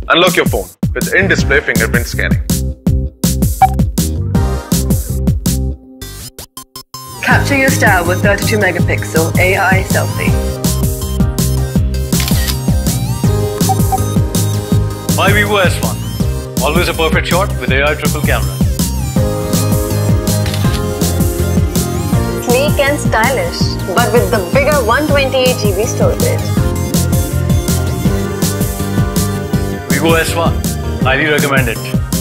Unlock your phone with in-display fingerprint scanning. Capture your style with 32 megapixel AI Selfie. My Vivo S1. Always a perfect shot with AI triple camera. Sleek and stylish, but with the bigger 128GB storage. Vivo S1. Highly recommend it.